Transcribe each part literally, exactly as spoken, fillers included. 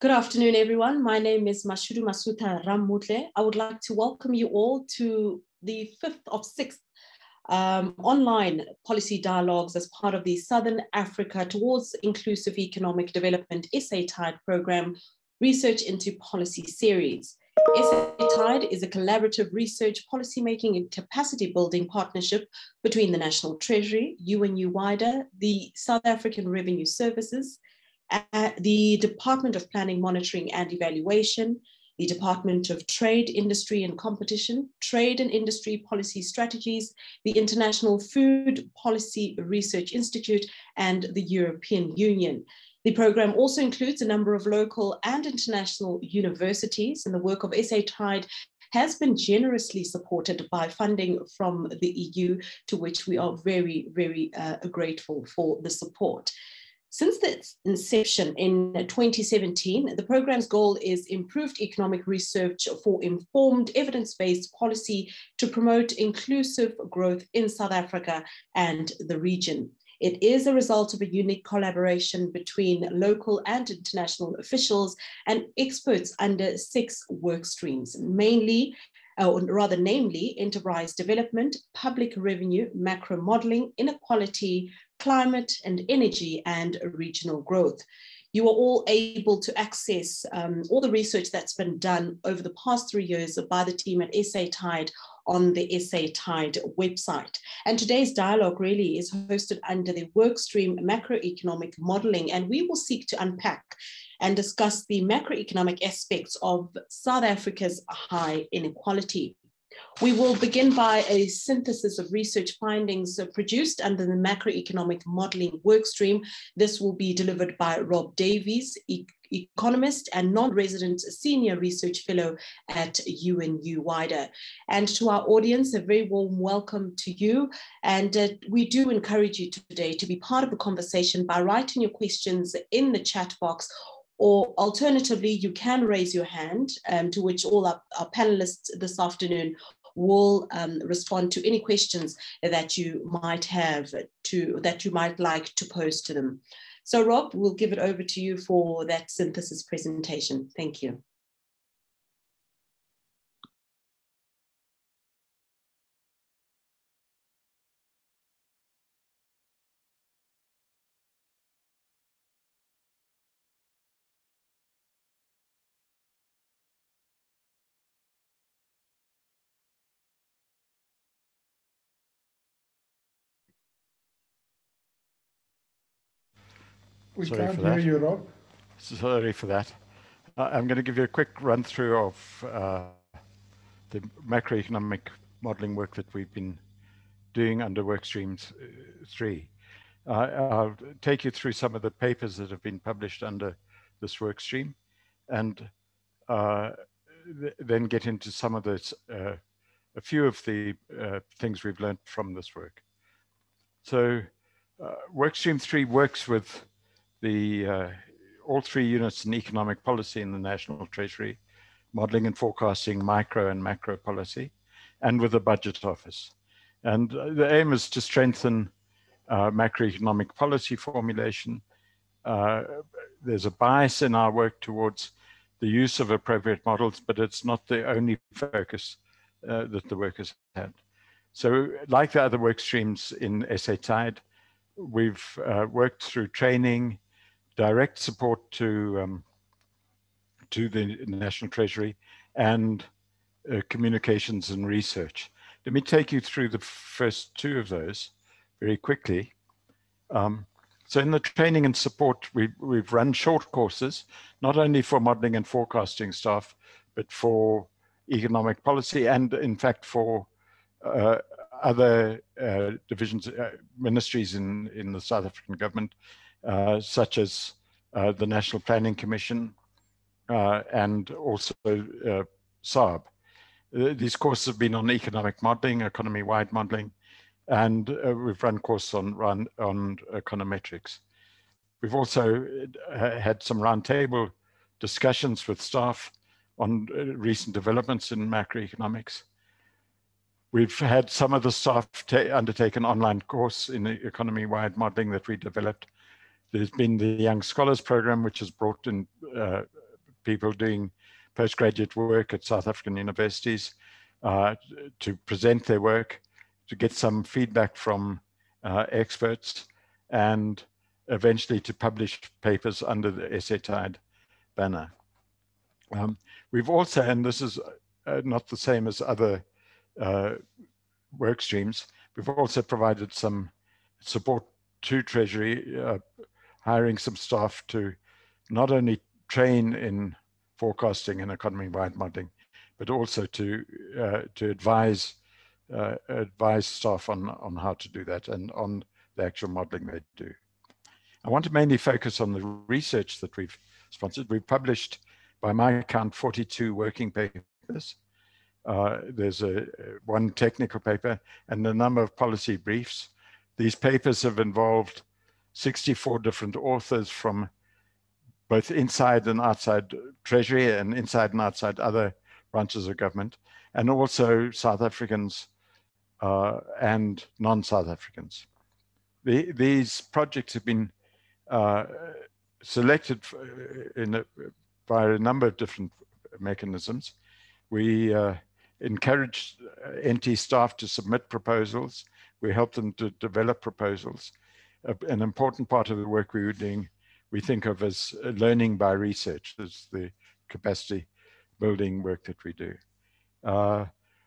Good afternoon, everyone. My name is Mashudu Masuta Rammutle. I would like to welcome you all to the fifth of six um, online policy dialogues as part of the Southern Africa Towards Inclusive Economic Development S A TIDE program, Research into Policy series. S A TIDE is a collaborative research, policymaking and capacity building partnership between the National Treasury, U N U-WIDER, the South African Revenue Services, Uh, the Department of Planning, Monitoring and Evaluation, the Department of Trade, Industry and Competition, Trade and Industry Policy Strategies, the International Food Policy Research Institute, and the European Union. The program also includes a number of local and international universities, and the work of S A TIDE has been generously supported by funding from the E U, to which we are very, very uh, grateful for the support. Since its inception in twenty seventeen, the program's goal is improved economic research for informed evidence-based policy to promote inclusive growth in South Africa and the region. It is a result of a unique collaboration between local and international officials and experts under six work streams, mainly or rather namely enterprise development, public revenue, macro modeling, inequality, climate and energy, and regional growth. You are all able to access um, all the research that's been done over the past three years by the team at S A TIDE on the S A TIDE website. And today's dialogue really is hosted under the workstream Macroeconomic Modeling, and we will seek to unpack and discuss the macroeconomic aspects of South Africa's high inequality. We will begin by a synthesis of research findings produced under the Macroeconomic Modeling workstream. This will be delivered by Rob Davies, e economist and non-resident senior research fellow at U N U-WIDER. And to our audience, a very warm welcome to you. And uh, we do encourage you today to be part of the conversation by writing your questions in the chat box, or alternatively, you can raise your hand, um, to which all our, our panelists this afternoon will um, respond to any questions that you might have to, that you might like to pose to them. So Rob, we'll give it over to you for that synthesis presentation. Thank you. We Sorry can't for hear that. you, Rob. Sorry for that. Uh, I'm going to give you a quick run through of uh, the macroeconomic modeling work that we've been doing under work streams uh, three. Uh, I'll take you through some of the papers that have been published under this work stream, and uh, th then get into some of this, uh, a few of the uh, things we've learned from this work. So uh, work stream three works with the uh, all three units in economic policy in the National Treasury, modeling and forecasting, micro and macro policy, and with the budget office. And uh, the aim is to strengthen uh, macroeconomic policy formulation. Uh, there's a bias in our work towards the use of appropriate models, but it's not the only focus uh, that the work has had. So like the other work streams in S A TIDE, we've uh, worked through training, direct support to um, to the National Treasury, and uh, communications and research. Let me take you through the first two of those very quickly. Um, so in the training and support, we, we've run short courses, not only for modeling and forecasting staff, but for economic policy and in fact for uh, other uh, divisions, uh, ministries in, in the South African government, uh, such as uh, the National Planning Commission uh, and also uh, S A B. Uh, these courses have been on economic modeling, economy-wide modeling, and uh, we've run courses on, run, on econometrics. We've also uh, had some roundtable discussions with staff on uh, recent developments in macroeconomics. We've had some of the staff undertake an online course in the economy-wide modeling that we developed. There's been the Young Scholars Program, which has brought in uh, people doing postgraduate work at South African universities uh, to present their work, to get some feedback from uh, experts, and eventually to publish papers under the S A TIDE banner. Um, we've also, and this is uh, not the same as other uh, work streams, we've also provided some support to Treasury, uh, hiring some staff to not only train in forecasting and economy-wide modeling, but also to uh, to advise uh, advise staff on on how to do that and on the actual modeling they do. I want to mainly focus on the research that we've sponsored. We've published, by my count, forty-two working papers. Uh, there's a one technical paper and a number of policy briefs. These papers have involved sixty-four different authors from both inside and outside Treasury and inside and outside other branches of government, and also South Africans uh, and non-South Africans. The, these projects have been uh, selected in a, by a number of different mechanisms. We uh, encourage N T staff to submit proposals. We help them to develop proposals. Uh, an important part of the work we were doing, we think of as learning by research, as the capacity building work that we do. Uh,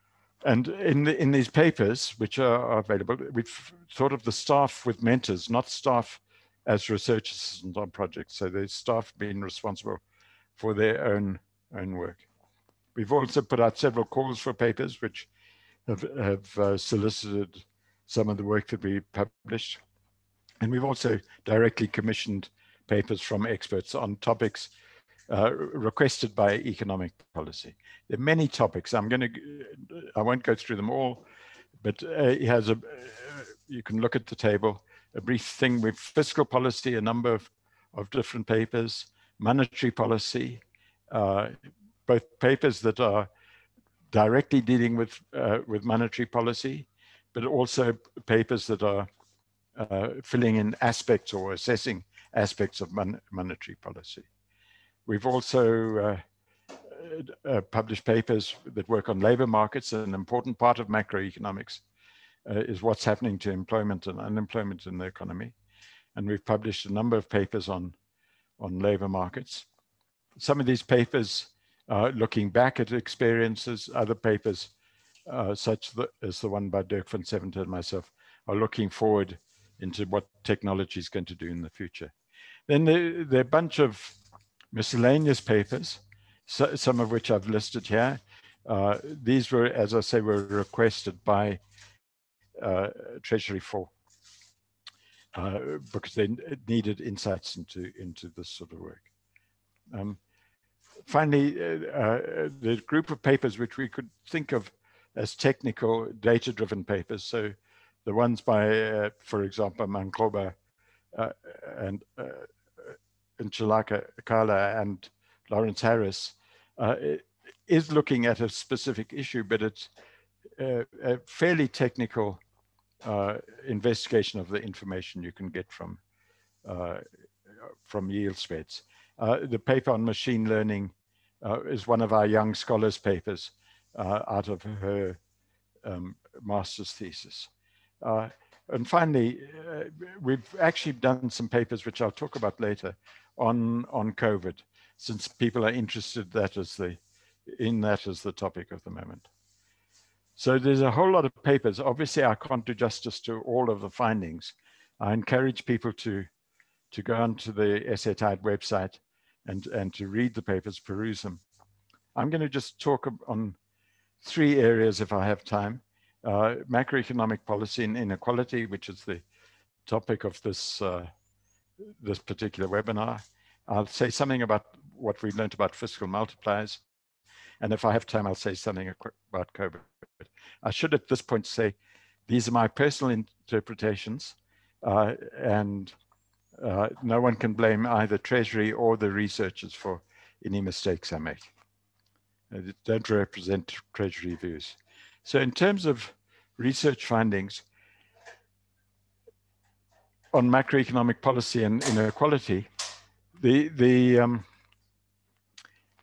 and in, the, in these papers, which are, are available, we've thought of the staff with mentors, not staff as research assistants on projects. So the staff being responsible for their own, own work. We've also put out several calls for papers, which have, have uh, solicited some of the work that we published. And we've also directly commissioned papers from experts on topics uh, requested by economic policy. There are many topics. I'm going to, I won't go through them all, but uh, it has a, uh, you can look at the table, a brief thing with fiscal policy, a number of, of different papers, monetary policy, uh, both papers that are directly dealing with, uh, with monetary policy, but also papers that are uh, filling in aspects or assessing aspects of mon monetary policy. We've also uh, uh, published papers that work on labor markets. An important part of macroeconomics uh, is what's happening to employment and unemployment in the economy. And we've published a number of papers on, on labor markets. Some of these papers uh, looking back at experiences, other papers uh, such that, as the one by Dirk van Seventer and myself are looking forward into what technology is going to do in the future. Then there, there are a bunch of miscellaneous papers, so, some of which I've listed here. Uh, these were, as I say, were requested by uh, Treasury for, uh, because they needed insights into, into this sort of work. Um, finally, uh, uh, the group of papers which we could think of as technical data-driven papers. So the ones by, uh, for example, Mankoba uh, and uh, and Chalaka Kala and Lawrence Harris uh, is looking at a specific issue, but it's uh, a fairly technical uh, investigation of the information you can get from uh, from yield spreads. Uh, the paper on machine learning uh, is one of our young scholars' papers uh, out of her um, master's thesis. Uh, and finally, uh, we've actually done some papers, which I'll talk about later, on, on COVID, since people are interested that as the, in that as the topic of the moment. So there's a whole lot of papers. Obviously, I can't do justice to all of the findings. I encourage people to, to go onto the S A TIDE website and, and to read the papers, peruse them. I'm going to just talk on three areas if I have time. Uh, macroeconomic policy and inequality, which is the topic of this, uh, this particular webinar. I'll say something about what we learned about fiscal multipliers. And if I have time, I'll say something about COVID. I should at this point say, these are my personal interpretations, uh, and uh, no one can blame either Treasury or the researchers for any mistakes I make. They don't represent Treasury views. So in terms of research findings on macroeconomic policy and inequality, the, the, um,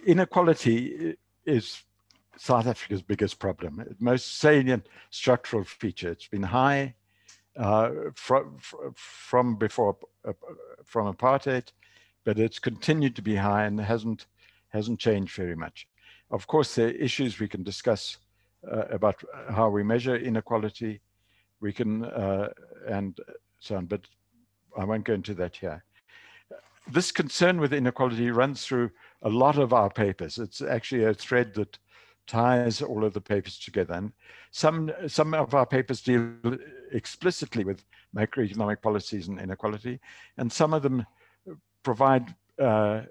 inequality is South Africa's biggest problem, most salient structural feature. It's been high uh, from, from before, uh, from apartheid, but it's continued to be high and hasn't, hasn't changed very much. Of course, there are issues we can discuss uh, about how we measure inequality, we can, uh, and so on, but I won't go into that here. This concern with inequality runs through a lot of our papers. It's actually a thread that ties all of the papers together. And some, some of our papers deal explicitly with macroeconomic policies and inequality, and some of them provide uh,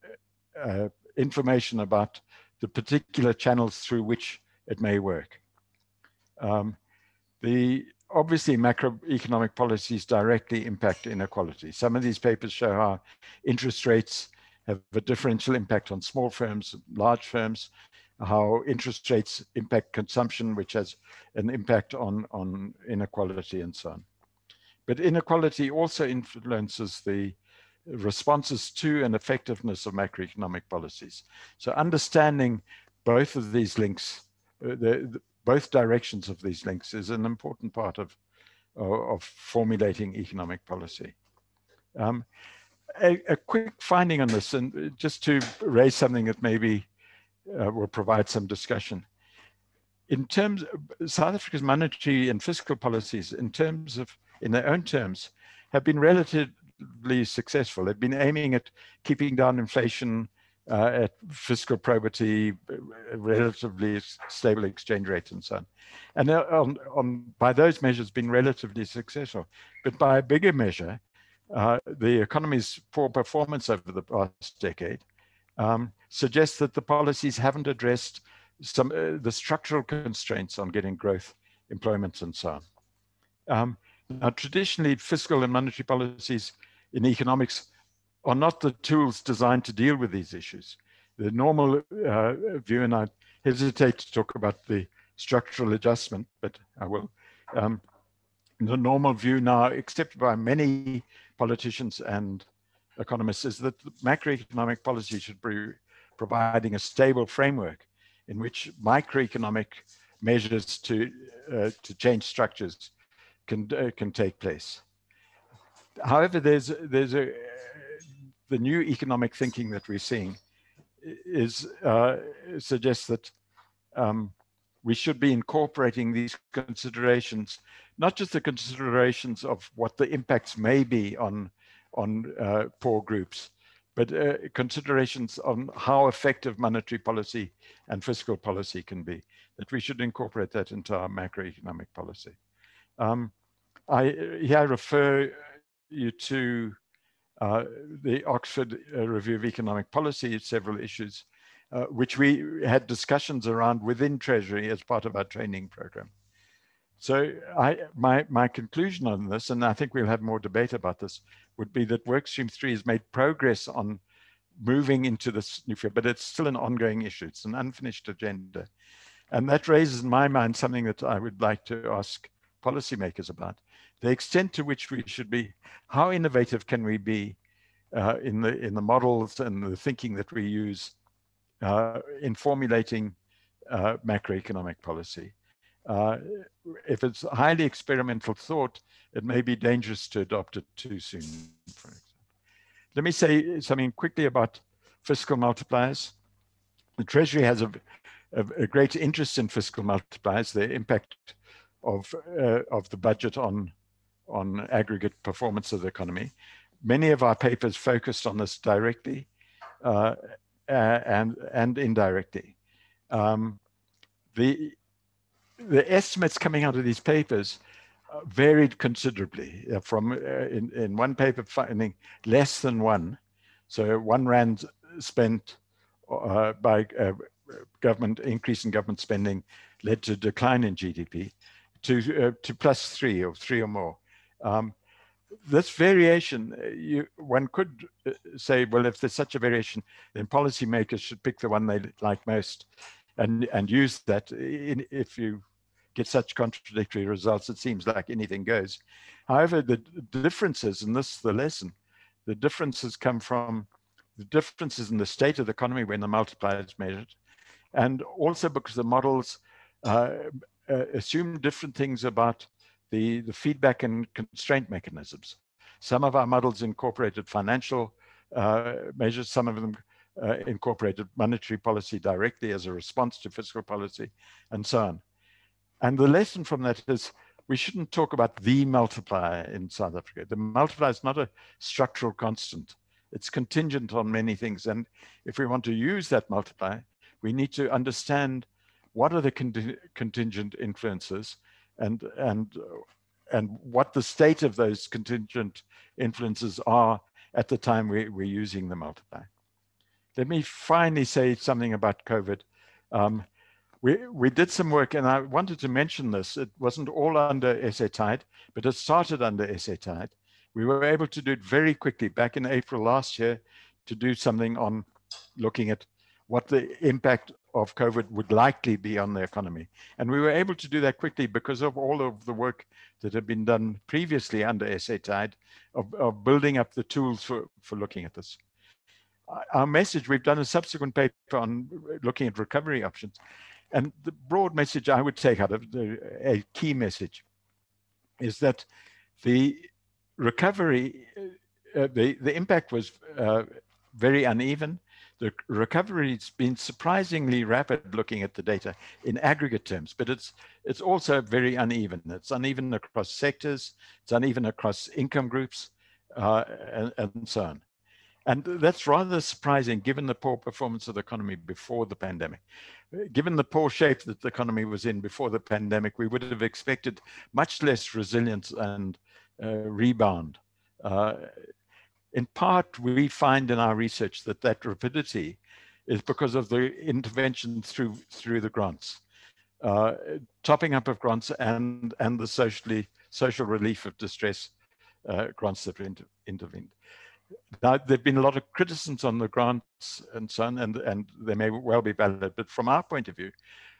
uh, information about the particular channels through which it may work. Um, the Obviously, macroeconomic policies directly impact inequality. Some of these papers show how interest rates have a differential impact on small firms, large firms, how interest rates impact consumption, which has an impact on, on inequality and so on. But inequality also influences the responses to and effectiveness of macroeconomic policies. So understanding both of these links, uh, the, the both directions of these links is an important part of, of formulating economic policy. Um, a, a quick finding on this, and just to raise something that maybe uh, will provide some discussion. In terms of South Africa's monetary and fiscal policies, in terms of, in their own terms, have been relatively successful. They've been aiming at keeping down inflation, Uh, at fiscal probity, relatively stable exchange rate, and so on. And on, on, by those measures, been relatively successful. But by a bigger measure, uh, the economy's poor performance over the past decade um, suggests that the policies haven't addressed some uh, the structural constraints on getting growth, employment, and so on. Um, now, traditionally, fiscal and monetary policies in economics are not the tools designed to deal with these issues. The normal uh, view, and I hesitate to talk about the structural adjustment, but I will. Um, the normal view now, accepted by many politicians and economists, is that macroeconomic policy should be providing a stable framework in which microeconomic measures to, uh, to change structures can, uh, can take place. However, there's, there's a, the new economic thinking that we're seeing is uh, suggests that um, we should be incorporating these considerations, not just the considerations of what the impacts may be on, on uh, poor groups, but uh, considerations on how effective monetary policy and fiscal policy can be, that we should incorporate that into our macroeconomic policy. Um, I here refer you to Uh, the Oxford uh, Review of Economic Policy, several issues, uh, which we had discussions around within Treasury as part of our training program. So I, my, my conclusion on this, and I think we'll have more debate about this, would be that Workstream three has made progress on moving into this new field, but it's still an ongoing issue. It's an unfinished agenda. And that raises in my mind something that I would like to ask policymakers about. The extent to which we should be, how innovative can we be uh, in the in the models and the thinking that we use uh, in formulating uh, macroeconomic policy? Uh, if it's highly experimental thought, it may be dangerous to adopt it too soon, for example. Let me say something quickly about fiscal multipliers. The Treasury has a, a, a great interest in fiscal multipliers, the impact of, uh, of the budget on on aggregate performance of the economy. Many of our papers focused on this directly uh, and, and indirectly. Um, the, the estimates coming out of these papers uh, varied considerably uh, from, uh, in, in one paper finding less than one. So one rand spent uh, by uh, government, increase in government spending led to a decline in G D P to, uh, to plus three or three or more. Um, this variation, you, one could say, well, if there's such a variation, then policymakers should pick the one they like most and, and use that. In, if you get such contradictory results, it seems like anything goes. However, the differences, and this is the lesson, the differences come from the differences in the state of the economy when the multiplier is measured, and also because the models uh, uh, assume different things about the, the feedback and constraint mechanisms. Some of our models incorporated financial uh, measures, some of them uh, incorporated monetary policy directly as a response to fiscal policy, and so on. And the lesson from that is we shouldn't talk about the multiplier in South Africa. The multiplier is not a structural constant. It's contingent on many things. And if we want to use that multiplier, we need to understand what are the con contingent influences and, and, and what the state of those contingent influences are at the time we, we're using the multiplier. Let me finally say something about COVID. Um, We, we did some work, and I wanted to mention this. It wasn't all under S A TIDE, but it started under S A TIDE. We were able to do it very quickly back in April last year to do something on looking at what the impact of COVID would likely be on the economy. And we were able to do that quickly because of all of the work that had been done previously under S A TIDE of, of building up the tools for, for looking at this. Our message, we've done a subsequent paper on looking at recovery options. And the broad message I would take out of the, a key message is that the recovery, uh, the, the impact was uh, very uneven. The recovery's been surprisingly rapid looking at the data in aggregate terms, but it's, it's also very uneven. It's uneven across sectors, it's uneven across income groups, uh, and, and so on. And that's rather surprising given the poor performance of the economy before the pandemic. Given the poor shape that the economy was in before the pandemic, we would have expected much less resilience and uh, rebound. Uh, in part, we find in our research that that rapidity is because of the intervention through, through the grants, uh, topping up of grants and, and the socially, social relief of distress uh, grants that were inter intervened. Now, there have been a lot of criticisms on the grants and so on, and, and they may well be valid, but from our point of view,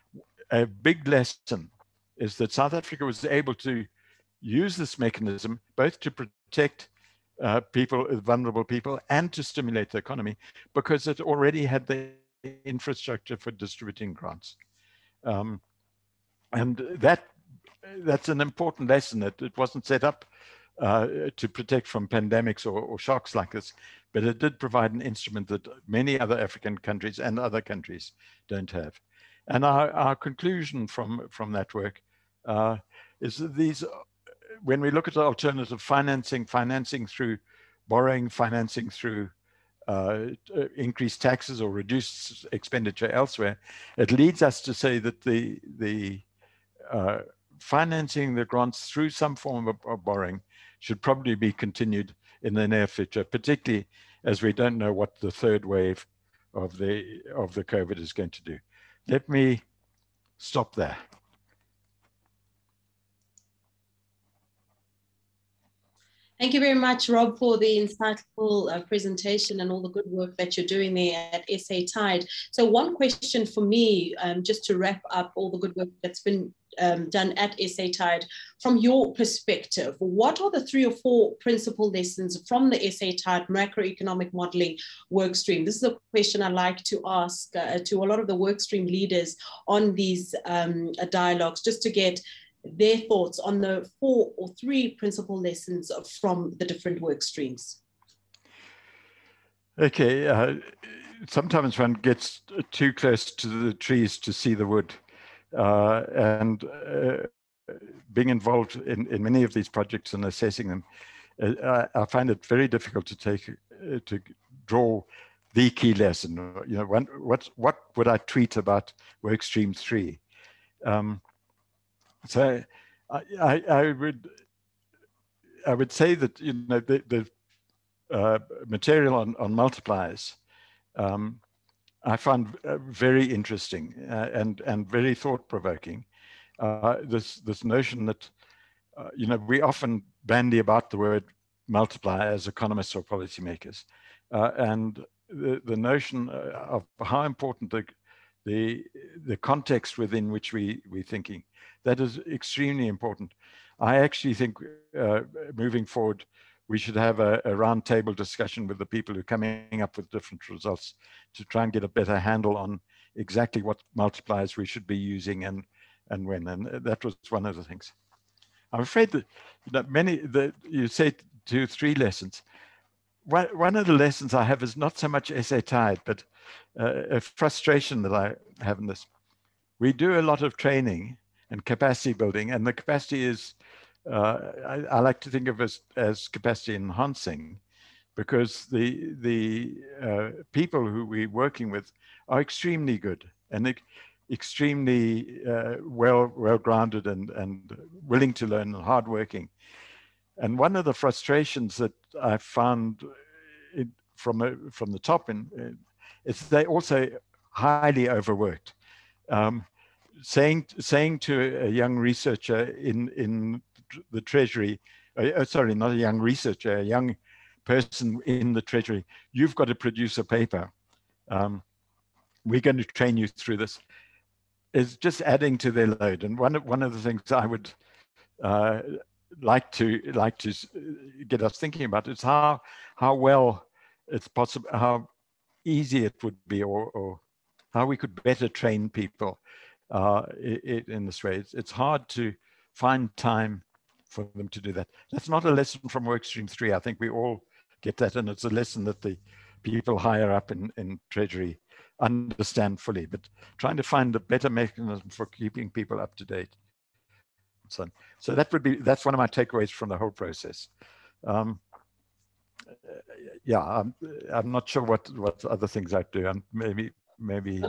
a big lesson is that South Africa was able to use this mechanism both to protect uh, people, vulnerable people, and to stimulate the economy because it already had the infrastructure for distributing grants. Um, and that that's an important lesson, that it wasn't set up Uh, to protect from pandemics or, or shocks like this, but it did provide an instrument that many other African countries and other countries don't have. And our, our conclusion from, from that work uh, is that these, when we look at alternative financing, financing through borrowing, financing through uh, increased taxes or reduced expenditure elsewhere, it leads us to say that the, the uh, financing the grants through some form of, of borrowing should probably be continued in the near future, particularly as we don't know what the third wave of the of the COVID is going to do. Let me stop there. Thank you very much, Rob, for the insightful uh, presentation and all the good work that you're doing there at S A TIDE. So one question for me, um, just to wrap up all the good work that's been um, done at S A TIDE, from your perspective, what are the three or four principal lessons from the S A TIDE macroeconomic modeling workstream? This is a question I like to ask uh, to a lot of the workstream leaders on these um, dialogues, just to get their thoughts on the four or three principal lessons from the different work streams. Okay, uh, sometimes one gets too close to the trees to see the wood. Uh, and uh, being involved in, in many of these projects and assessing them, uh, I find it very difficult to take, uh, to draw the key lesson. You know, one, what, what would I tweet about work stream three? Um, So I, I, I would I would say that, you know, the, the uh, material on, on multipliers um, I found uh, very interesting uh, and and very thought provoking. Uh, this this notion that uh, you know, we often bandy about the word multiplier as economists or policymakers, uh, and the the notion of how important the the the context within which we we thinking, that is extremely important. I actually think uh, moving forward, we should have a, a round table discussion with the people who are coming up with different results to try and get a better handle on exactly what multipliers we should be using and, and when. And that was one of the things. I'm afraid that, that many, that you say two, three lessons. One, one of the lessons I have is not so much essay tied, but uh, a frustration that I have in this. We do a lot of training and capacity building, and the capacity is, uh, I, I like to think of as, as capacity enhancing, because the, the uh, people who we're working with are extremely good and e extremely uh, well, well-grounded and, and willing to learn and hardworking. And one of the frustrations that I found it, from, a, from the top in, in, is they also highly overworked. Um, saying, saying to a young researcher in, in the Treasury, uh, sorry, not a young researcher, a young person in the Treasury, you've got to produce a paper. Um, we're going to train you through this. Is just adding to their load. And one of, one of the things I would uh, like to like to get us thinking about is how how well it's possible, how easy it would be, or, or how we could better train people uh, in, in this way. It's, it's hard to find time for them to do that. That's not a lesson from Workstream three. I think we all get that, and it's a lesson that the people higher up in, in Treasury understand fully, but trying to find a better mechanism for keeping people up to date. So, so that would be, that's one of my takeaways from the whole process. Um, yeah, I'm, I'm not sure what, what other things I'd do, and maybe, maybe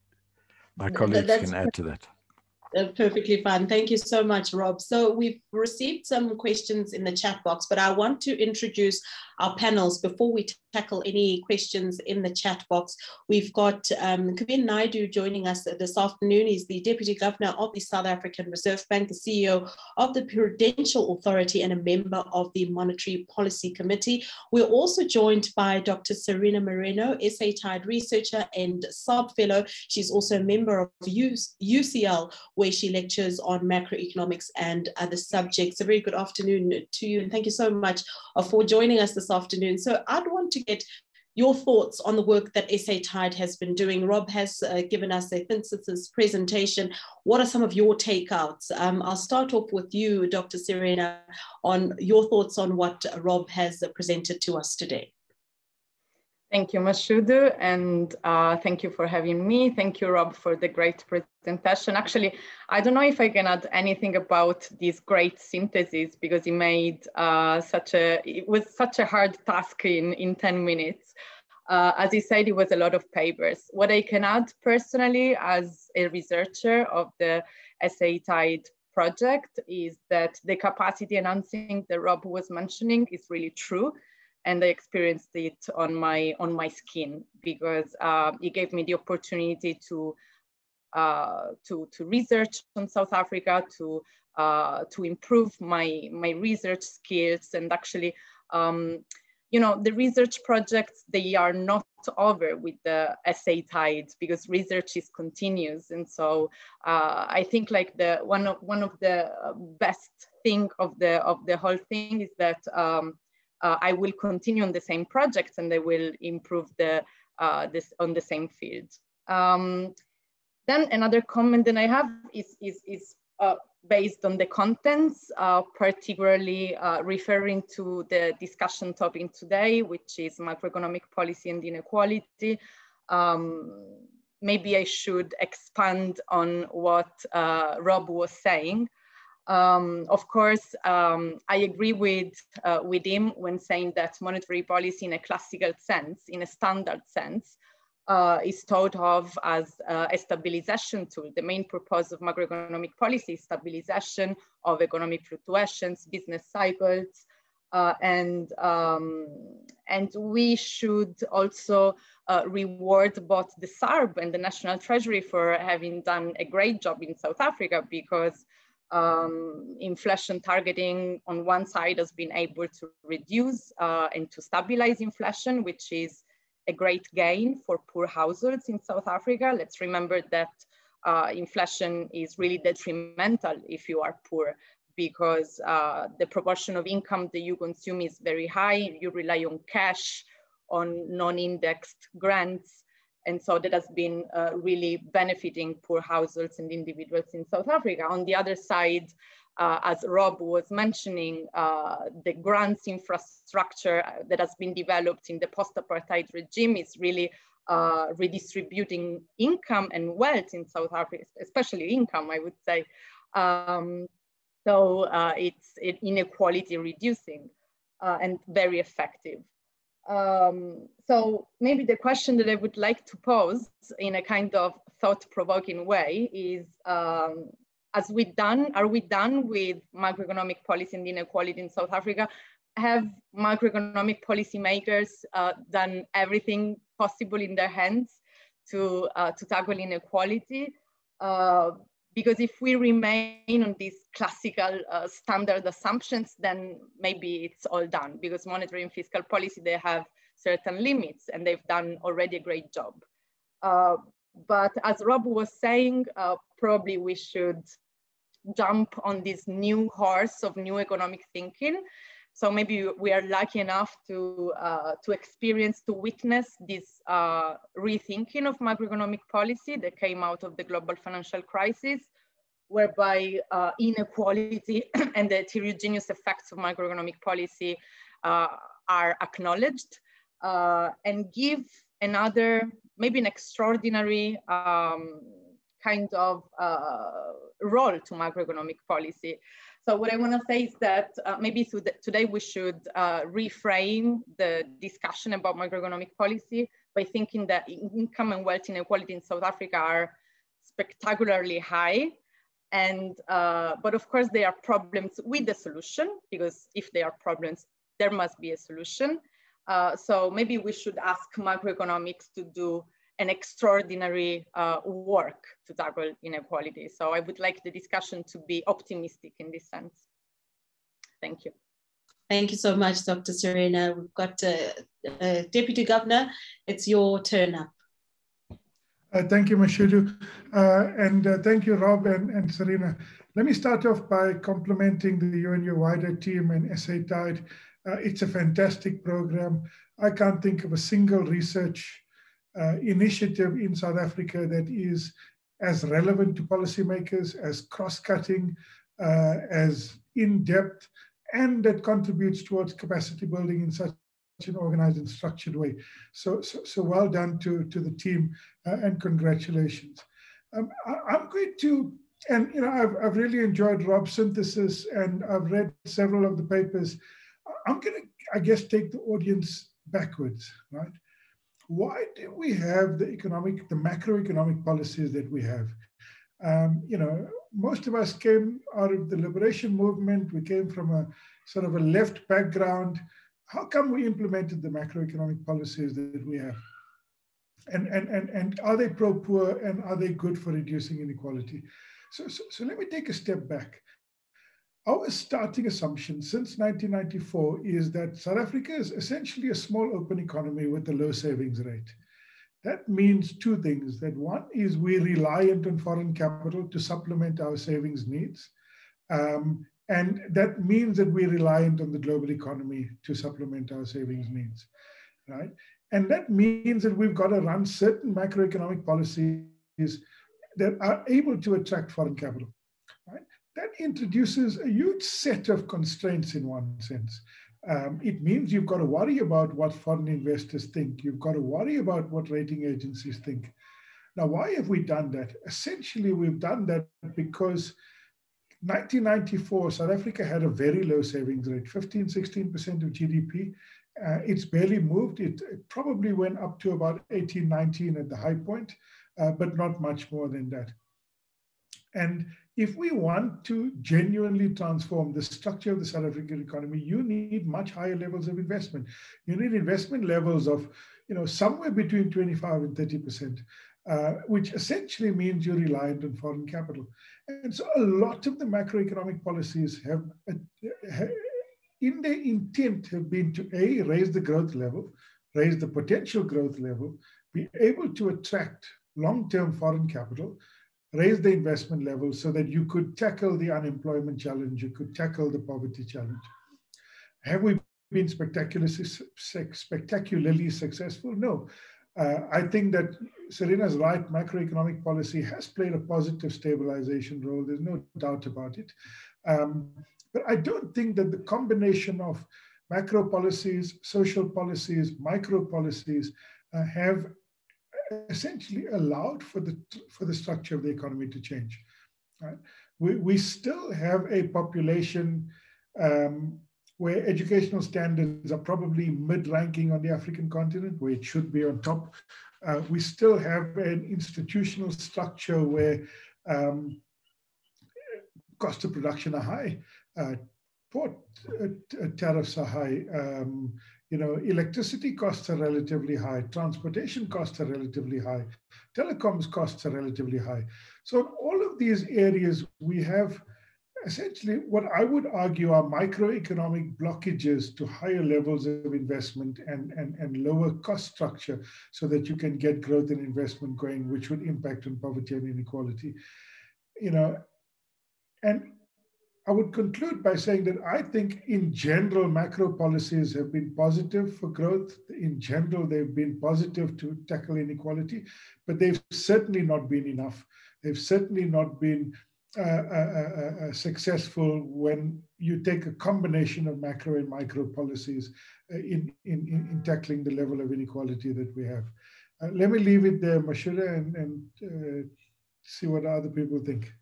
my colleagues That's can add to that. Uh, perfectly fine. Thank you so much, Rob. So we've received some questions in the chat box, but I want to introduce our panels before we tackle any questions in the chat box. We've got um, Kavin Naidu joining us this afternoon. He's the Deputy Governor of the South African Reserve Bank, the C E O of the Prudential Authority, and a member of the Monetary Policy Committee. We're also joined by Doctor Serena Moreno, S A Tied researcher and S A B fellow. She's also a member of U C L, where she lectures on macroeconomics and other subjects. A very good afternoon to you, and thank you so much for joining us this afternoon. So I'd want to get your thoughts on the work that S A Tied has been doing. Rob has uh, given us a synthesis presentation. What are some of your takeouts? Um, I'll start off with you, Doctor Serena, on your thoughts on what Rob has presented to us today. Thank you, Mashudu, and uh, thank you for having me. Thank you, Rob, for the great presentation. Actually, I don't know if I can add anything about this great synthesis, because he made uh, such a, it was such a hard task in, in ten minutes. Uh, as he said, it was a lot of papers. What I can add personally as a researcher of the S A Tied project is that the capacity enhancing that Rob was mentioning is really true. And I experienced it on my on my skin, because uh, it gave me the opportunity to uh, to to research on South Africa, to uh, to improve my my research skills, and actually, um, you know, the research projects, they are not over with the S A Tied, because research is continuous, and so uh, I think like the one of one of the best thing of the of the whole thing is that. Um, Uh, I will continue on the same projects, and they will improve the uh, this on the same field. Um, then another comment that I have is is, is uh, based on the contents, uh, particularly uh, referring to the discussion topic today, which is macroeconomic policy and inequality. Um, maybe I should expand on what uh, Rob was saying. Um, of course, um, I agree with, uh, with him when saying that monetary policy in a classical sense, in a standard sense, uh, is thought of as uh, a stabilization tool. The main purpose of macroeconomic policy is stabilization of economic fluctuations, business cycles, uh, and, um, and we should also uh, reward both the S A R B and the National Treasury for having done a great job in South Africa, because Um, inflation targeting on one side has been able to reduce uh, and to stabilize inflation, which is a great gain for poor households in South Africa. Let's remember that uh, inflation is really detrimental if you are poor, because uh, the proportion of income that you consume is very high. You rely on cash, on non-indexed grants. And so that has been uh, really benefiting poor households and individuals in South Africa. On the other side, uh, as Rob was mentioning, uh, the grants infrastructure that has been developed in the post-apartheid regime is really uh, redistributing income and wealth in South Africa, especially income, I would say. Um, so uh, it's it inequality reducing uh, and very effective. Um, so maybe the question that I would like to pose in a kind of thought-provoking way is, um, as we done, are we done with macroeconomic policy and inequality in South Africa? Have macroeconomic policymakers uh, done everything possible in their hands to, uh, to tackle inequality? Uh, because if we remain on these classical uh, standard assumptions, then maybe it's all done, because monetary and fiscal policy, they have certain limits and they've done already a great job. Uh, but as Rob was saying, uh, probably we should jump on this new horse of new economic thinking. So maybe we are lucky enough to, uh, to experience, to witness this uh, rethinking of macroeconomic policy that came out of the global financial crisis, whereby uh, inequality and the heterogeneous effects of macroeconomic policy uh, are acknowledged uh, and give another, maybe an extraordinary um, kind of uh, role to macroeconomic policy. So what I want to say is that uh, maybe today we should uh, reframe the discussion about macroeconomic policy by thinking that income and wealth inequality in South Africa are spectacularly high. And, uh, but of course there are problems with the solution, because if there are problems, there must be a solution. Uh, so maybe we should ask macroeconomics to do an extraordinary uh, work to tackle inequality. So I would like the discussion to be optimistic in this sense. Thank you. Thank you so much, Doctor Serena. We've got uh, uh, Deputy Governor. It's your turn up. Uh, thank you, Mashudu. Uh, and uh, thank you, Rob and, and Serena. Let me start off by complimenting the U N U-WIDER team and S A TIDE. Uh, it's a fantastic program. I can't think of a single research uh, initiative in South Africa that is as relevant to policymakers, as cross-cutting, uh, as in-depth, and that contributes towards capacity building in such an organized and structured way. So, so, so well done to, to the team uh, and congratulations. Um, I, I'm going to, and you know, I've, I've really enjoyed Rob's synthesis and I've read several of the papers. I'm going to, I guess, take the audience backwards, right? Why do we have the economic, the macroeconomic policies that we have? Um, you know, most of us came out of the liberation movement. We came from a sort of a left background. How come we implemented the macroeconomic policies that we have? And, and, and, and are they pro-poor and are they good for reducing inequality? So, so, so let me take a step back. Our starting assumption since nineteen ninety-four is that South Africa is essentially a small open economy with a low savings rate. That means two things. That one is we're reliant on foreign capital to supplement our savings needs. Um, and that means that we're reliant on the global economy to supplement our savings needs, right? And that means that we've got to run certain macroeconomic policies that are able to attract foreign capital, right? That introduces a huge set of constraints in one sense. Um, it means you've got to worry about what foreign investors think. You've got to worry about what rating agencies think. Now, why have we done that? Essentially, we've done that because nineteen ninety-four, South Africa had a very low savings rate, fifteen, sixteen percent of G D P. Uh, it's barely moved. It, it probably went up to about eighteen, nineteen at the high point, uh, but not much more than that. And if we want to genuinely transform the structure of the South African economy, you need much higher levels of investment. You need investment levels of, you know, somewhere between twenty-five and thirty percent, uh, which essentially means you're reliant on foreign capital. And so a lot of the macroeconomic policies have, uh, have in their intent have been to A, raise the growth level, raise the potential growth level, be able to attract long-term foreign capital, raise the investment level so that you could tackle the unemployment challenge, you could tackle the poverty challenge. Have we been spectacularly, spectacularly successful? No. Uh, I think that Serena's right, macroeconomic policy has played a positive stabilization role. There's no doubt about it. Um, but I don't think that the combination of macro policies, social policies, micro policies uh, have essentially allowed for the, for the structure of the economy to change. Right? We, we still have a population um, where educational standards are probably mid-ranking on the African continent, where it should be on top. Uh, we still have an institutional structure where um, cost of production are high, uh, port uh, tariffs are high, um, you know, electricity costs are relatively high, transportation costs are relatively high, telecoms costs are relatively high. So in all of these areas, we have essentially what I would argue are microeconomic blockages to higher levels of investment and, and, and lower cost structure so that you can get growth and investment going, which would impact on poverty and inequality. You know, and I would conclude by saying that I think in general, macro policies have been positive for growth. In general, they've been positive to tackle inequality, but they've certainly not been enough. They've certainly not been uh, uh, uh, successful when you take a combination of macro and micro policies uh, in, in, in tackling the level of inequality that we have. Uh, let me leave it there, Mashuda, and, and uh, see what other people think.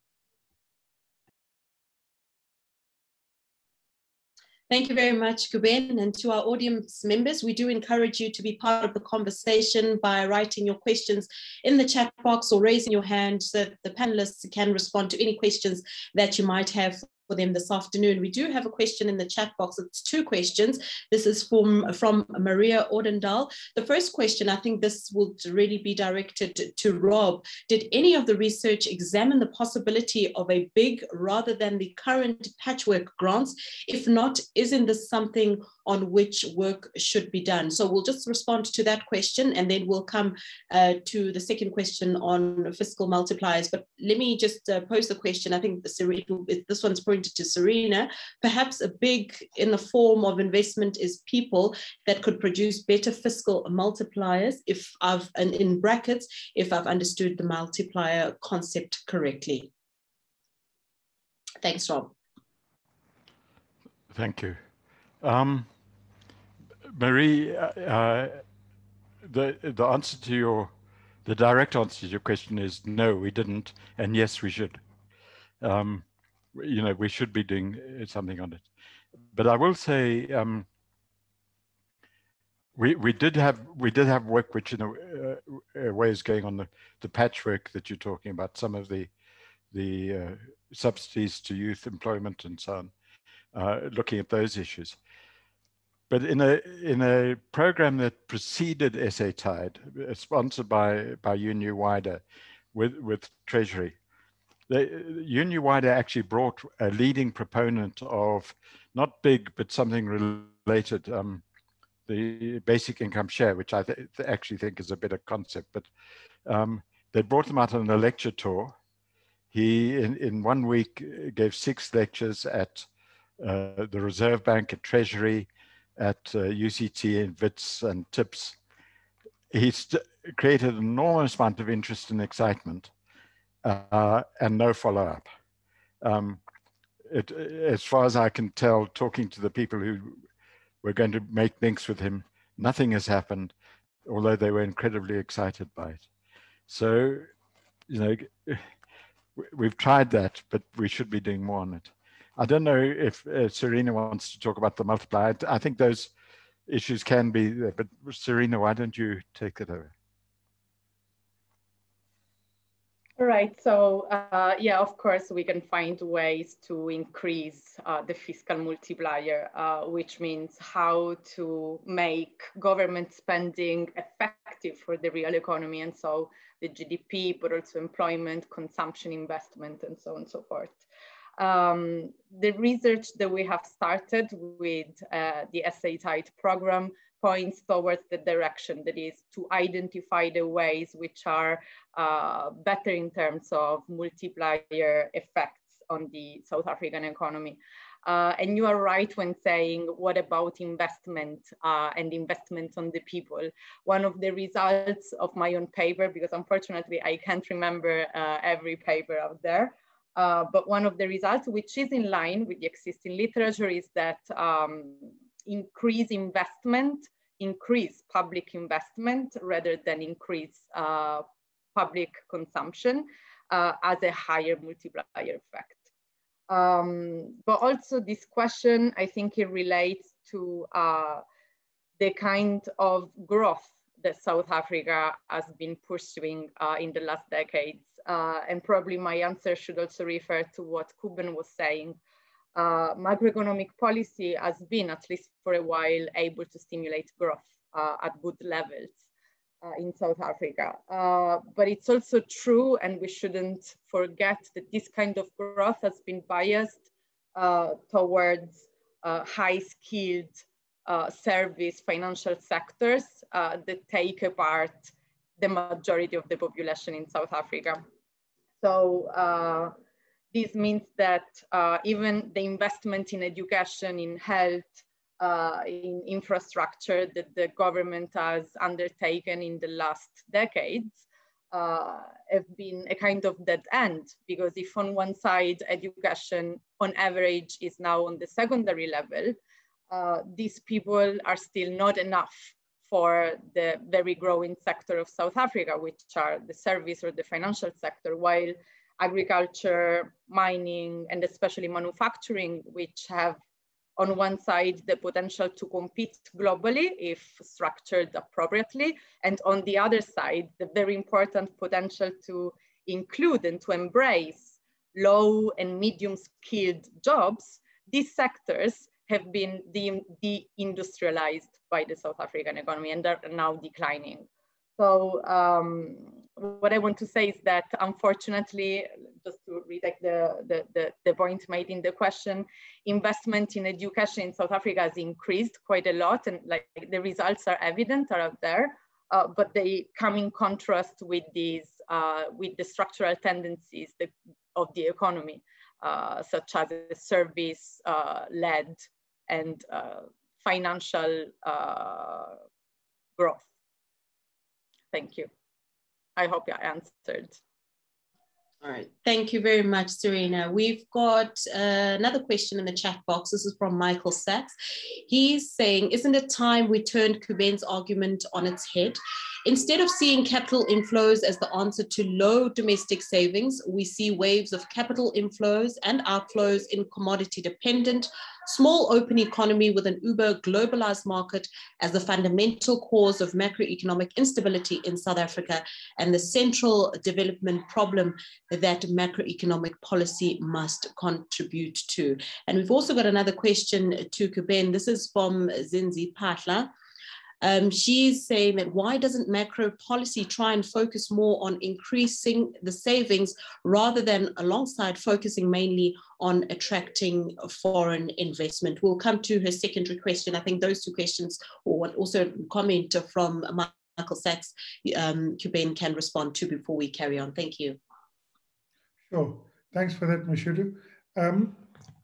Thank you very much, Kuben. And to our audience members, we do encourage you to be part of the conversation by writing your questions in the chat box or raising your hand so that the panelists can respond to any questions that you might have for them this afternoon. We do have a question in the chat box. It's two questions. This is from, from Maria Ordendal. The first question, I think this will really be directed to, to Rob. Did any of the research examine the possibility of a big rather than the current patchwork grants? If not, isn't this something on which work should be done? So we'll just respond to that question and then we'll come uh, to the second question on fiscal multipliers. But let me just uh, pose the question. I think the, this one's pointed to Serena. Perhaps a big in the form of investment is people that could produce better fiscal multipliers, if I've, and in brackets, if I've understood the multiplier concept correctly. Thanks, Rob. Thank you. Um, Marie, uh, the, the answer to your, the direct answer to your question is no, we didn't, and yes, we should. Um, you know, we should be doing something on it. But I will say, um, we we did have we did have work which in a, uh, a way is going on the the patchwork that you're talking about, some of the the uh, subsidies to youth employment and so on, uh, looking at those issues. But in a in a program that preceded S A TIDE, sponsored by by U N U-WIDER with with Treasury, the U N U-WIDER actually brought a leading proponent of not big but something related, um, the basic income share, which I th actually think is a better concept. But um, they brought him out on a lecture tour. He in in one week gave six lectures at uh, the Reserve Bank, at Treasury, at uh, U C T and Wits and TIPS. He's created an enormous amount of interest and excitement, uh, and no follow-up. Um, it, as far as I can tell, talking to the people who were going to make links with him, nothing has happened, although they were incredibly excited by it. So, you know, we've tried that, but we should be doing more on it. I don't know if uh, Serena wants to talk about the multiplier. I think those issues can be there, but Serena, why don't you take it over? All right, so uh, yeah, of course, we can find ways to increase uh, the fiscal multiplier, uh, which means how to make government spending effective for the real economy, and so the G D P, but also employment, consumption, investment, and so on and so forth. Um, the research that we have started with uh, the S A TIDE program points towards the direction, that is to identify the ways which are uh, better in terms of multiplier effects on the South African economy. Uh, and you are right when saying, what about investment uh, and investment on the people? One of the results of my own paper, because unfortunately I can't remember uh, every paper out there, uh, but one of the results which is in line with the existing literature is that um, increase investment, increase public investment rather than increase uh, public consumption uh, as a higher multiplier effect. Um, but also this question, I think it relates to uh, the kind of growth that South Africa has been pursuing uh, in the last decades. Uh, and probably my answer should also refer to what Kuben was saying. Uh, macroeconomic policy has been, at least for a while, able to stimulate growth uh, at good levels uh, in South Africa. Uh, but it's also true, and we shouldn't forget that this kind of growth has been biased uh, towards uh, high-skilled uh, service financial sectors uh, that take apart the majority of the population in South Africa. So uh, this means that uh, even the investment in education, in health, uh, in infrastructure that the government has undertaken in the last decades uh, have been a kind of dead end, because if on one side education on average is now on the secondary level, uh, these people are still not enough for the very growing sector of South Africa, which are the service or the financial sector, while agriculture, mining, and especially manufacturing, which have on one side the potential to compete globally if structured appropriately, and on the other side, the very important potential to include and to embrace low and medium skilled jobs, these sectors have been de-industrialized by the South African economy and are now declining. So um, what I want to say is that, unfortunately, just to retake the, the, the, the point made in the question, investment in education in South Africa has increased quite a lot, and like the results are evident, are out there, uh, but they come in contrast with these, uh, with the structural tendencies that, of the economy, uh, such as a service-led uh, and uh, financial uh, growth. Thank you. I hope I answered. All right, thank you very much, Serena. We've got uh, another question in the chat box. This is from Michael Sachs. He's saying, isn't it time we turned Kuben's argument on its head? Instead of seeing capital inflows as the answer to low domestic savings, we see waves of capital inflows and outflows in commodity-dependent, small open economy with an uber globalized market as the fundamental cause of macroeconomic instability in South Africa and the central development problem that macroeconomic policy must contribute to. And we've also got another question to Kuben. This is from Zinzi Patla. Um, she's saying that why doesn't macro policy try and focus more on increasing the savings rather than alongside focusing mainly on attracting foreign investment? We'll come to her secondary question. I think those two questions, or also comment from Michael Sachs, um, Kuben can respond to before we carry on. Thank you. Sure. Thanks for that, Mashudu. Um,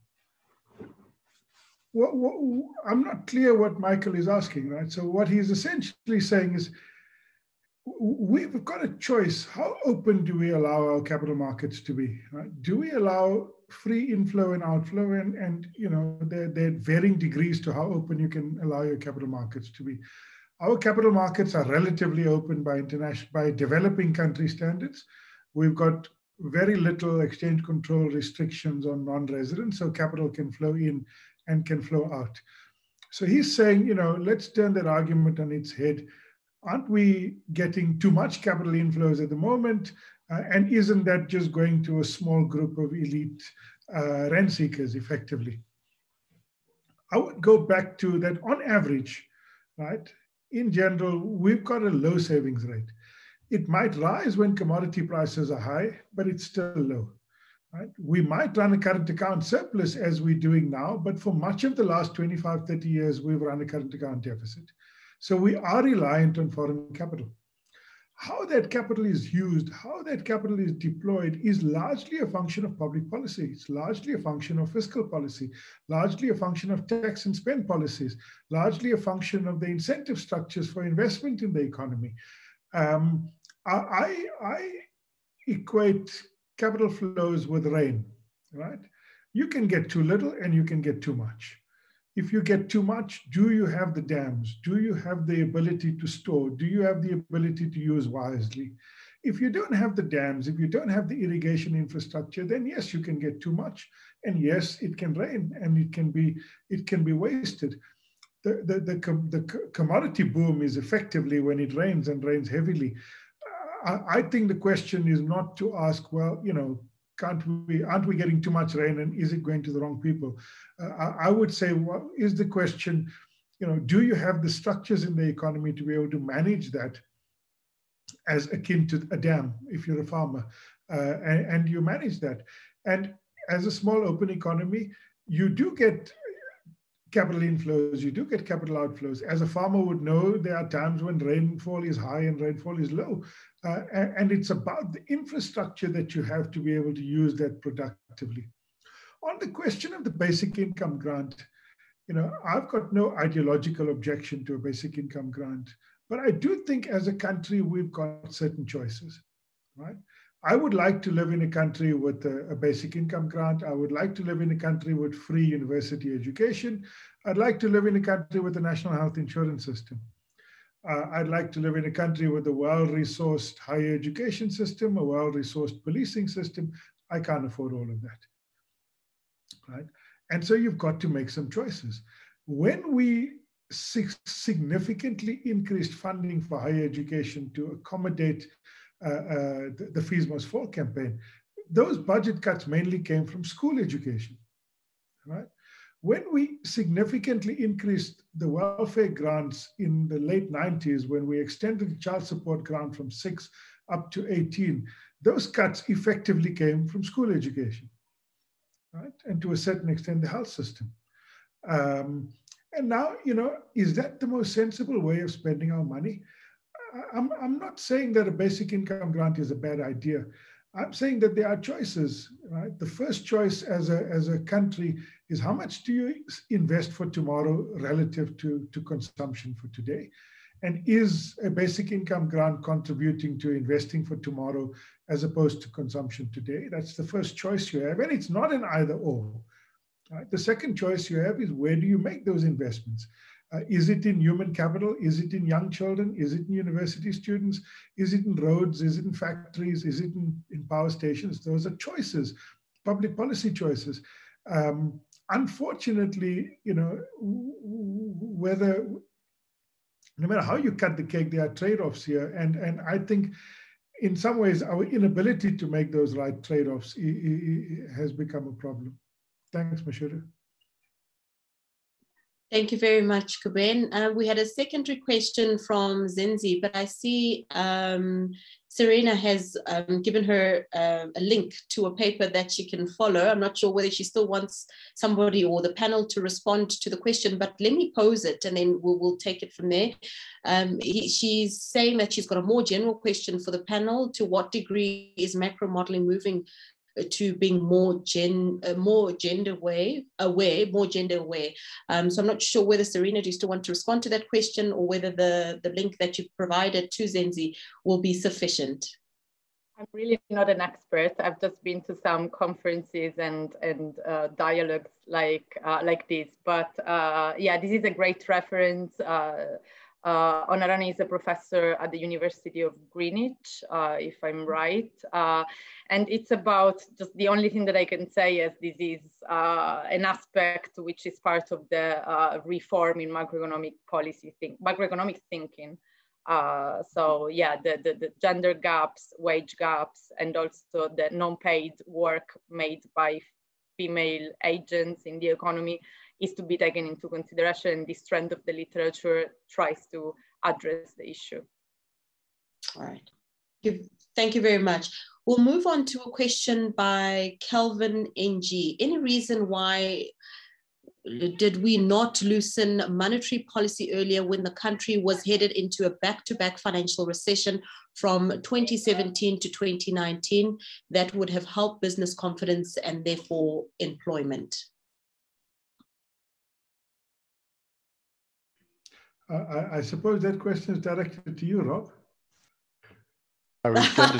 What, what, I'm not clear what Michael is asking, right? So what he's essentially saying is we've got a choice. How open do we allow our capital markets to be, right? Do we allow free inflow and outflow? And, and you know, there, there are varying degrees to how open you can allow your capital markets to be. Our capital markets are relatively open by international, by developing country standards. We've got very little exchange control restrictions on non-residents, so capital can flow in and can flow out. So he's saying, you know, let's turn that argument on its head. Aren't we getting too much capital inflows at the moment? Uh, and isn't that just going to a small group of elite uh, rent seekers effectively? I would go back to that on average, right? In general, we've got a low savings rate. It might rise when commodity prices are high, but it's still low. Right? We might run a current account surplus as we're doing now, but for much of the last twenty-five, thirty years, we've run a current account deficit. So we are reliant on foreign capital. How that capital is used, how that capital is deployed is largely a function of public policy. It's largely a function of fiscal policy, largely a function of tax and spend policies, largely a function of the incentive structures for investment in the economy. Um, I, I equate capital flows with rain, right? You can get too little and you can get too much. If you get too much, do you have the dams? Do you have the ability to store? Do you have the ability to use wisely? If you don't have the dams, if you don't have the irrigation infrastructure, then yes, you can get too much. And yes, it can rain and it can be, it can be wasted. The, the, the, com the commodity boom is effectively when it rains and rains heavily. Uh, I, I think the question is not to ask, well, you know, Can't we, aren't we getting too much rain and is it going to the wrong people? Uh, I, I would say, what is the question, you know, do you have the structures in the economy to be able to manage that as akin to a dam if you're a farmer, uh, and, and you manage that. And as a small open economy, you do get capital inflows, you do get capital outflows. As a farmer would know, there are times when rainfall is high and rainfall is low. Uh, and, and it's about the infrastructure that you have to be able to use that productively. On the question of the basic income grant, you know, I've got no ideological objection to a basic income grant, but I do think as a country, we've got certain choices, right? I would like to live in a country with a, a basic income grant. I would like to live in a country with free university education. I'd like to live in a country with a national health insurance system. Uh, I'd like to live in a country with a well-resourced higher education system, a well-resourced policing system. I can't afford all of that, right? And so you've got to make some choices. When we significantly increased funding for higher education to accommodate Uh, uh, the, the Fees Must Fall campaign, those budget cuts mainly came from school education, right? When we significantly increased the welfare grants in the late nineties, when we extended the child support grant from six up to eighteen, those cuts effectively came from school education, right? And to a certain extent, the health system. Um, and now, you know, is that the most sensible way of spending our money? I'm, I'm not saying that a basic income grant is a bad idea. I'm saying that there are choices, right? The first choice as a, as a country is how much do you invest for tomorrow relative to, to consumption for today? And is a basic income grant contributing to investing for tomorrow as opposed to consumption today? That's the first choice you have. And it's not an either or, right? The second choice you have is where do you make those investments? Uh, is it in human capital? Is it in young children? Is it in university students? Is it in roads? Is it in factories? Is it in, in power stations? Those are choices, public policy choices. Um, unfortunately, you know, whether, no matter how you cut the cake, there are trade-offs here. And, and I think in some ways, our inability to make those right trade-offs has become a problem. Thanks, Mashudu. Thank you very much, Kuben. Uh, we had a secondary question from Zenzi, but I see um, Serena has um, given her uh, a link to a paper that she can follow. I'm not sure whether she still wants somebody or the panel to respond to the question, but let me pose it and then we'll, we'll take it from there. Um, he, she's saying that she's got a more general question for the panel. To what degree is macro modeling moving to being more gen, uh, more gender aware, aware, more gender aware. Um, so I'm not sure whether Serena, do you still want to respond to that question, or whether the, the link that you've provided to Zenzi will be sufficient? I'm really not an expert. I've just been to some conferences and and uh, dialogues like uh, like this. But uh, yeah, this is a great reference. Uh, Uh, Onarani is a professor at the University of Greenwich, uh, if I'm right. Uh, and it's about, just the only thing that I can say is this is uh, an aspect which is part of the uh, reform in macroeconomic policy, think, macroeconomic thinking. Uh, so yeah, the, the, the gender gaps, wage gaps, and also the non-paid work made by female agents in the economy is to be taken into consideration. And this trend of the literature tries to address the issue. All right. Thank you very much. We'll move on to a question by Kelvin N G. Any reason why did we not loosen monetary policy earlier when the country was headed into a back-to-back financial recession from twenty seventeen to twenty nineteen that would have helped business confidence and therefore employment? Uh, I, I suppose that question is directed to you, Rob. I was going to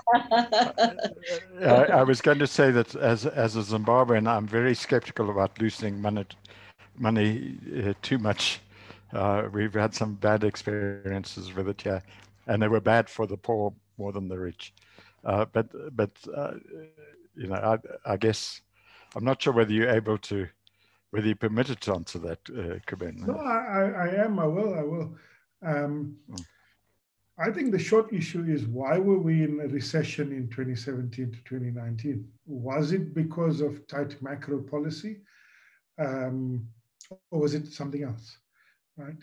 say, I, I was going to say that as as a Zimbabwean, I'm very skeptical about loosening money money uh, too much. Uh, we've had some bad experiences with it here, and they were bad for the poor more than the rich. Uh, but but uh, you know, I, I guess I'm not sure whether you're able to, whether you're permitted to answer that, uh, Kobeni. No, I, I, I am. I will. I will. Um, mm. I think the short issue is, why were we in a recession in twenty seventeen to twenty nineteen? Was it because of tight macro policy, um, or was it something else? Right.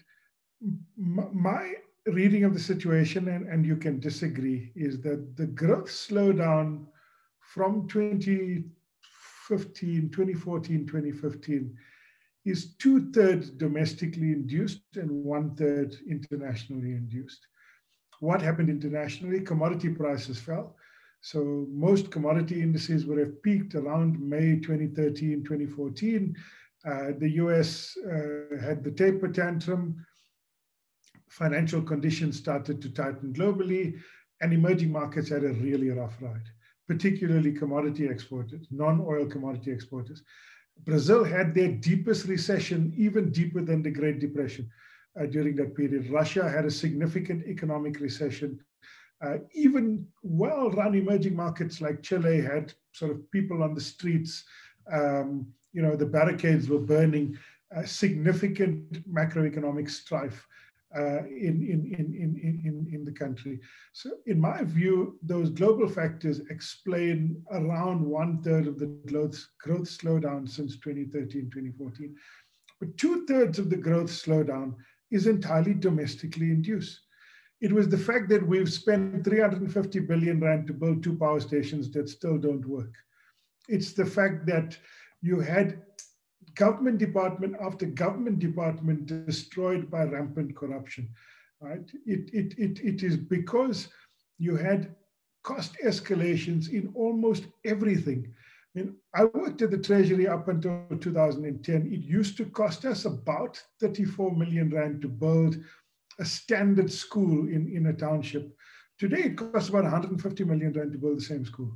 M my reading of the situation, and, and you can disagree, is that the growth slowdown from twenty fifteen, twenty fourteen, twenty fifteen is two-thirds domestically induced and one-third internationally induced. What happened internationally? Commodity prices fell. So most commodity indices would have peaked around May twenty thirteen, twenty fourteen. Uh, the U S uh, had the taper tantrum. Financial conditions started to tighten globally, and emerging markets had a really rough ride, particularly commodity exporters, non-oil commodity exporters. Brazil had their deepest recession, even deeper than the Great Depression. Uh, during that period. Russia had a significant economic recession. Uh, even well-run emerging markets like Chile had sort of people on the streets. Um, you know, the barricades were burning. Uh, significant macroeconomic strife uh, in, in, in, in, in, in the country. So in my view, those global factors explain around one-third of the growth, growth slowdown since twenty thirteen, twenty fourteen. But two-thirds of the growth slowdown is entirely domestically induced. It was the fact that we've spent three hundred fifty billion rand to build two power stations that still don't work. It's the fact that you had government department after government department destroyed by rampant corruption, right? It, it, it, it is because you had cost escalations in almost everything. I mean, I worked at the Treasury up until two thousand ten. It used to cost us about thirty-four million rand to build a standard school in, in a township. Today, it costs about one hundred fifty million rand to build the same school,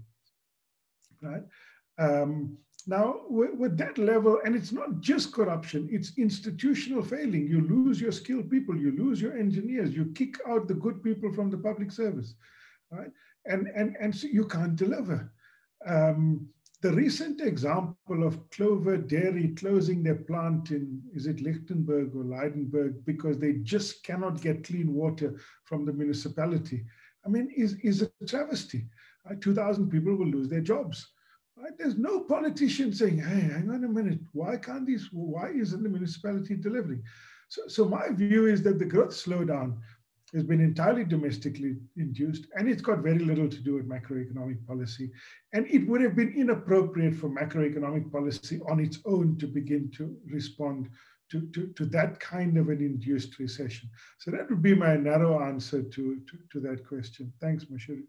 right? Um, now, with, with that level, and it's not just corruption, it's institutional failing. You lose your skilled people, you lose your engineers, you kick out the good people from the public service, right? And, and, and so you can't deliver. Um, The recent example of Clover Dairy closing their plant in, is it Lichtenberg or Leidenberg, because they just cannot get clean water from the municipality, I mean, is, is a travesty. Right? two thousand people will lose their jobs. Right? There's no politician saying, hey, hang on a minute, why can't these, why isn't the municipality delivering? So, so my view is that the growth slowdown has been entirely domestically induced, and it's got very little to do with macroeconomic policy. And it would have been inappropriate for macroeconomic policy on its own to begin to respond to, to, to that kind of an induced recession. So that would be my narrow answer to, to, to that question. Thanks, Mashuru.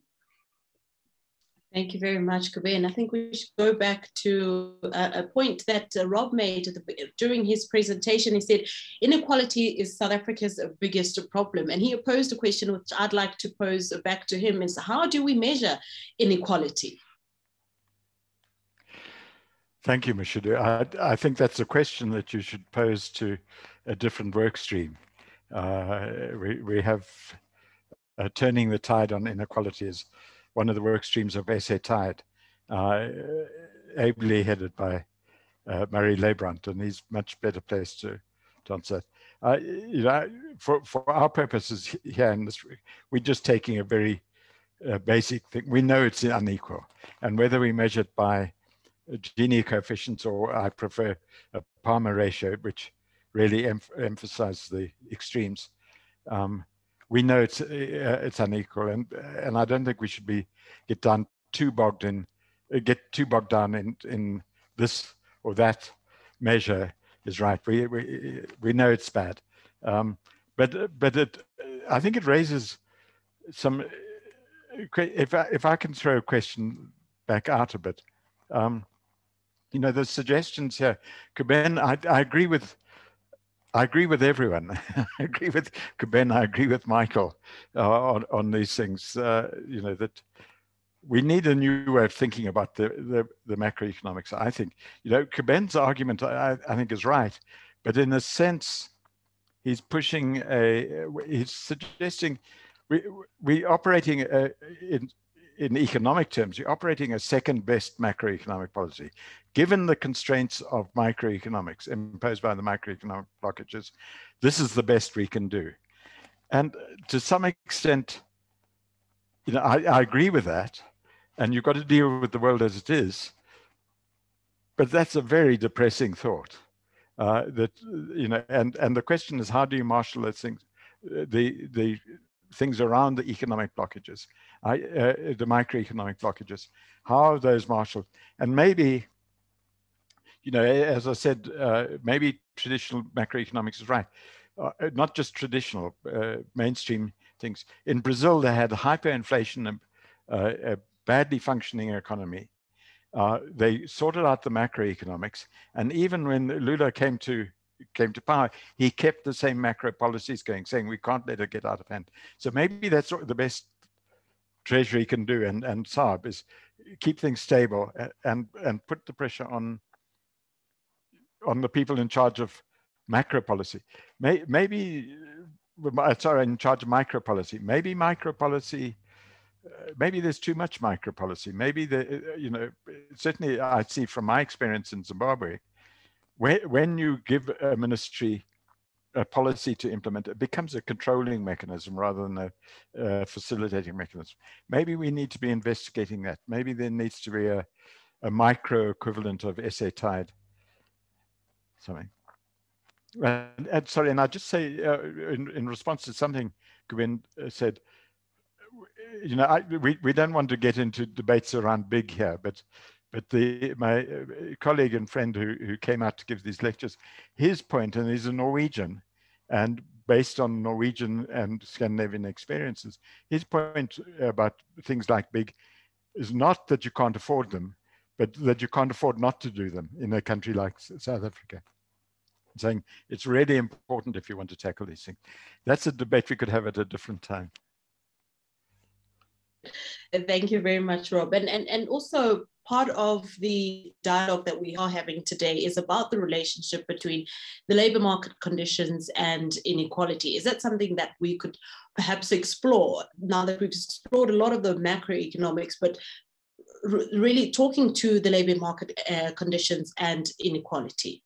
Thank you very much, Kobeni. And I think we should go back to a, a point that uh, Rob made at the, during his presentation. He said, inequality is South Africa's biggest problem. And he posed a question which I'd like to pose back to him is, how do we measure inequality? Thank you, Mashuru. I, I think that's a question that you should pose to a different work stream. Uh, we, we have uh, turning the tide on inequality is one of the work streams of S A Tide, uh, ably headed by uh, Murray Leibrand, and he's much better placed to, to answer that. Uh, you know, for, for our purposes here in this, we're just taking a very uh, basic thing. We know it's unequal, and whether we measure it by Gini coefficients, or I prefer a Palmer ratio, which really em emphasizes the extremes. Um, we know it's uh, it's unequal, and and I don't think we should be get down too bogged in, uh, get too bogged down in in this or that measure is right. We we we know it's bad, um, but but it I think it raises some. If I if I can throw a question back out a bit, um, you know, the suggestions here, Kuben, I I agree with. I agree with everyone. I agree with Kuben. I agree with Michael uh, on on these things. Uh, you know that. We need a new way of thinking about the, the, the macroeconomics. I think, you know, Kuben's argument, I, I think is right, but in a sense, he's pushing a, he's suggesting we, we operating a, in, in economic terms, you're operating a second best macroeconomic policy. Given the constraints of microeconomics imposed by the macroeconomic blockages, this is the best we can do. And to some extent, you know, I, I agree with that. And you've got to deal with the world as it is. But that's a very depressing thought. Uh, that, you know, and, and the question is, how do you marshal those things, the, the things around the economic blockages, I, uh, the microeconomic blockages, how are those marshaled? And maybe, you know, as I said, uh, maybe traditional macroeconomics is right. Uh, not just traditional, uh, mainstream things. In Brazil, they had hyperinflation and uh, a badly functioning economy. Uh, they sorted out the macroeconomics, and even when Lula came to came to power, he kept the same macro policies going, saying we can't let it get out of hand. So maybe that's the best Treasury can do, and and Saab is keep things stable and and put the pressure on on the people in charge of macro policy. May, maybe sorry, in charge of micro policy. Maybe micro policy. Uh, maybe there's too much micro policy. Maybe the, you know, certainly I see from my experience in Zimbabwe, when, when you give a ministry a policy to implement, it becomes a controlling mechanism rather than a, a facilitating mechanism. Maybe we need to be investigating that. Maybe there needs to be a, a micro equivalent of S A Tide. Something. And, and sorry, and I'll just say uh, in, in response to something Gwen said, you know, I, we, we don't want to get into debates around big here, but but the my colleague and friend who, who came out to give these lectures, his point, and he's a Norwegian, and based on Norwegian and Scandinavian experiences, his point about things like big is not that you can't afford them, but that you can't afford not to do them in a country like South Africa. Saying it's really important if you want to tackle these things. That's a debate we could have at a different time. Thank you very much, Rob. And, and, and also part of the dialogue that we are having today is about the relationship between the labor market conditions and inequality. Is that something that we could perhaps explore now that we've explored a lot of the macroeconomics, but really talking to the labor market uh, conditions and inequality?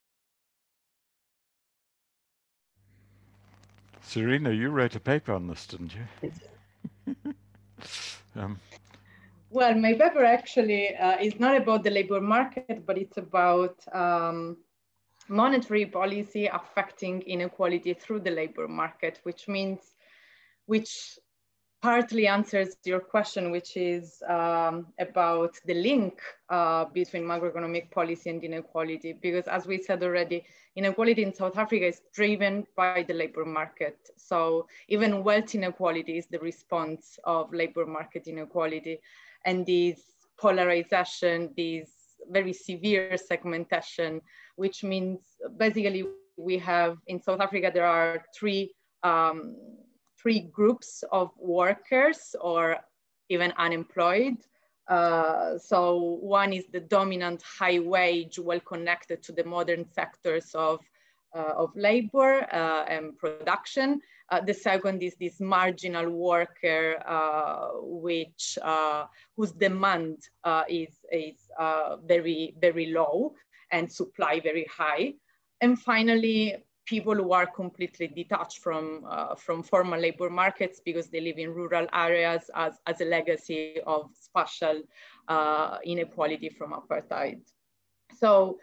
Serena, you wrote a paper on this, didn't you? um. Well, my paper actually uh, is not about the labor market, but it's about um, monetary policy affecting inequality through the labor market, which means, which partly answers your question, which is um, about the link uh, between macroeconomic policy and inequality. Because as we said already, inequality in South Africa is driven by the labor market. So even wealth inequality is the response of labor market inequality. And this polarization, this very severe segmentation, which means basically we have in South Africa, there are three um, three groups of workers or even unemployed. Uh, so one is the dominant high wage, well connected to the modern sectors of, uh, of labor uh, and production. Uh, the second is this marginal worker, uh, which, uh, whose demand uh, is, is uh, very, very low and supply very high. And finally, people who are completely detached from, uh, from formal labor markets because they live in rural areas as, as a legacy of spatial uh, inequality from apartheid. So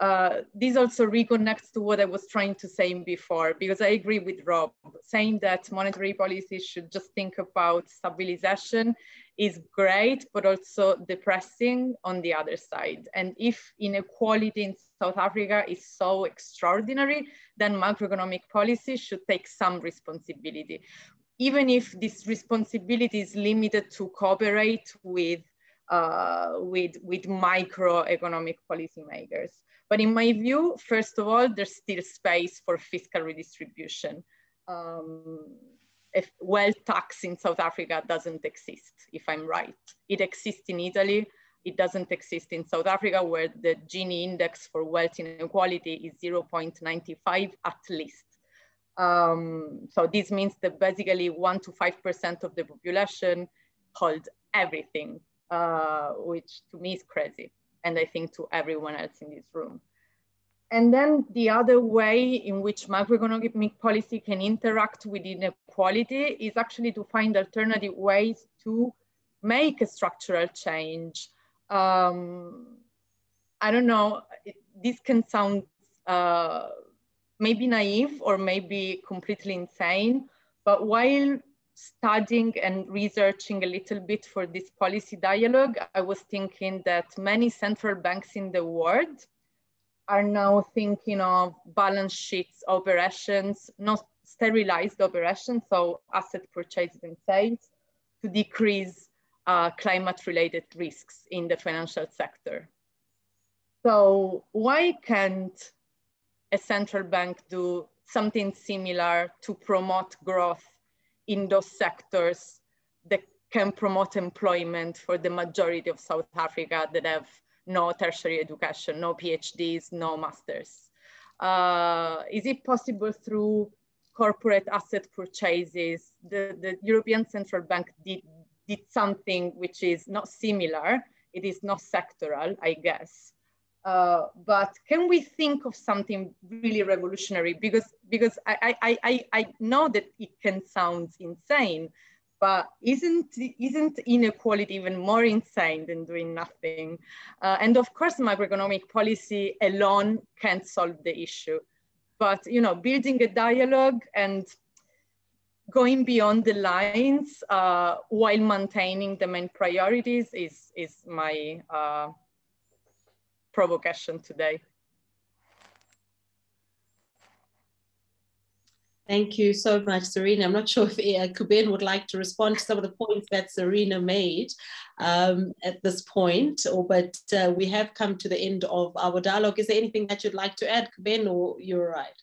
Uh, this also reconnects to what I was trying to say before, because I agree with Rob, saying that monetary policy should just think about stabilization is great, but also depressing on the other side. And if inequality in South Africa is so extraordinary, then macroeconomic policy should take some responsibility, even if this responsibility is limited to cooperate with, uh, with, with microeconomic policymakers. But in my view, first of all, there's still space for fiscal redistribution. Um, if wealth tax in South Africa doesn't exist, if I'm right. It exists in Italy. It doesn't exist in South Africa, where the Gini index for wealth inequality is zero point nine five at least. Um, so this means that basically one to five percent of the population hold everything, uh, which to me is crazy. And I think to everyone else in this room. And then the other way in which macroeconomic policy can interact with inequality is actually to find alternative ways to make a structural change. Um, I don't know, it, this can sound uh, maybe naive or maybe completely insane, but while studying and researching a little bit for this policy dialogue, I was thinking that many central banks in the world are now thinking of balance sheets operations, not sterilized operations, so asset purchases and sales, to decrease uh, climate-related risks in the financial sector. So why can't a central bank do something similar to promote growth in those sectors that can promote employment for the majority of South Africa that have no tertiary education, no PhDs, no masters? Uh, is it possible through corporate asset purchases? The, the European Central Bank did, did something which is not similar. It is not sectoral, I guess. Uh, but can we think of something really revolutionary? Because, because I, I, I, I know that it can sound insane, but isn't, isn't inequality even more insane than doing nothing? Uh, and of course, macroeconomic policy alone can't solve the issue. But you know, building a dialogue and going beyond the lines uh, while maintaining the main priorities is, is my uh, provocation today. Thank you so much, Serena. I'm not sure if uh, Kuben would like to respond to some of the points that Serena made um, at this point, or, but uh, we have come to the end of our dialogue. Is there anything that you'd like to add, Kuben, or you're right?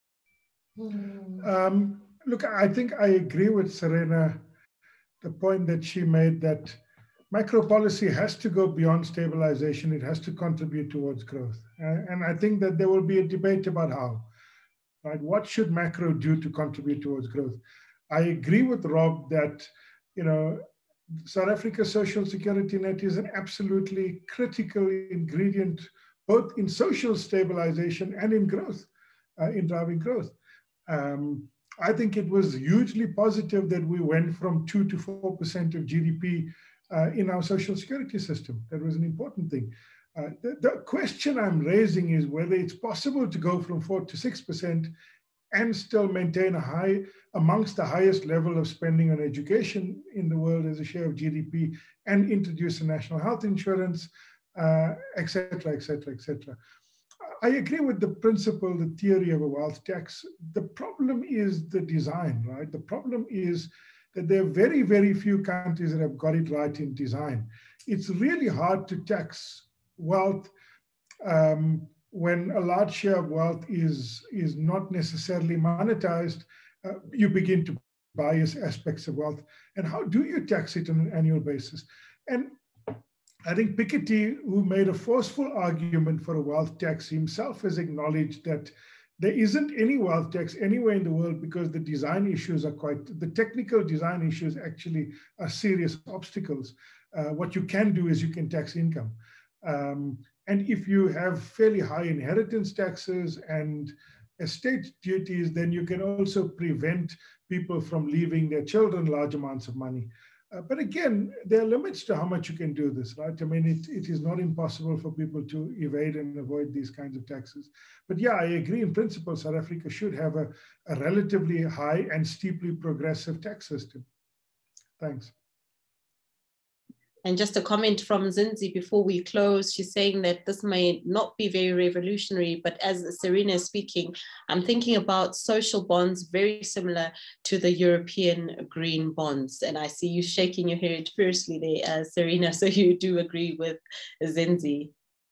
Um, look, I think I agree with Serena, the point that she made that macro policy has to go beyond stabilization. It has to contribute towards growth. Uh, and I think that there will be a debate about how. Right? What should macro do to contribute towards growth? I agree with Rob that, you know, South Africa's social security net is an absolutely critical ingredient, both in social stabilization and in growth, uh, in driving growth. Um, I think it was hugely positive that we went from two to four percent of G D P uh, in our social security system. That was an important thing. Uh, the, the question I'm raising is whether it's possible to go from four to six percent and still maintain a high, amongst the highest level of spending on education in the world as a share of G D P, and introduce a national health insurance, uh, et cetera, et cetera, et cetera. I agree with the principle, the theory of a wealth tax. The problem is the design, right? The problem is that there are very, very few countries that have got it right in design. It's really hard to tax wealth um, when a large share of wealth is, is not necessarily monetized. Uh, you begin to bias aspects of wealth. And how do you tax it on an annual basis? And I think Piketty, who made a forceful argument for a wealth tax, himself has acknowledged that there isn't any wealth tax anywhere in the world because the design issues are quite, the technical design issues actually are serious obstacles. Uh, what you can do is you can tax income. Um, and if you have fairly high inheritance taxes and estate duties, then you can also prevent people from leaving their children large amounts of money. Uh, but again, there are limits to how much you can do this, right? I mean, it, it is not impossible for people to evade and avoid these kinds of taxes. But yeah, I agree in principle, South Africa should have a, a relatively high and steeply progressive tax system. Thanks. And just a comment from Zinzi before we close, she's saying that this may not be very revolutionary, but as Serena is speaking, I'm thinking about social bonds very similar to the European green bonds. And I see you shaking your head fiercely there, uh, Serena, so you do agree with Zinzi.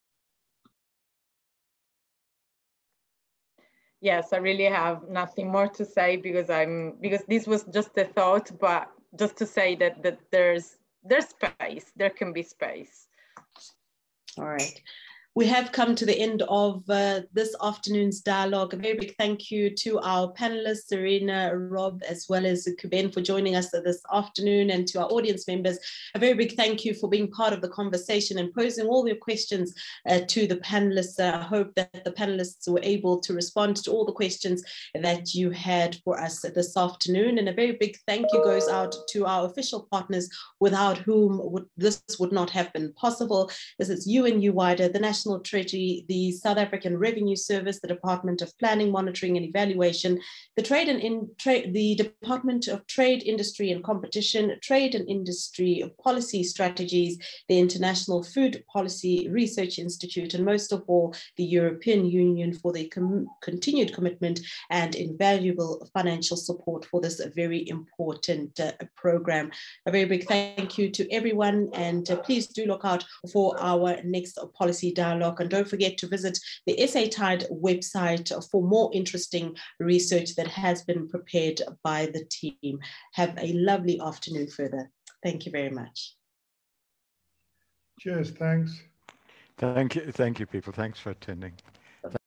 Yes, I really have nothing more to say because I'm because this was just a thought, but just to say that that there's there's space, there can be space. All right. We have come to the end of uh, this afternoon's dialogue. A very big thank you to our panelists, Serena, Rob, as well as Kuben for joining us this afternoon, and to our audience members, a very big thank you for being part of the conversation and posing all your questions uh, to the panelists. Uh, I hope that the panelists were able to respond to all the questions that you had for us this afternoon. And a very big thank you goes out to our official partners, without whom would, this would not have been possible. This is U N U-WIDER, the National National Treasury, the South African Revenue Service, the Department of Planning, Monitoring and Evaluation, the Trade and in Trade, the Department of Trade, Industry and Competition, Trade and Industry Policy Strategies, the International Food Policy Research Institute, and most of all, the European Union for the com continued commitment and invaluable financial support for this very important uh, program. A very big thank you to everyone, and uh, please do look out for our next policy dialogue. And don't forget to visit the S A TIDE website for more interesting research that has been prepared by the team. Have a lovely afternoon further. Thank you very much. Cheers, thanks. Thank you, thank you, people. Thanks for attending.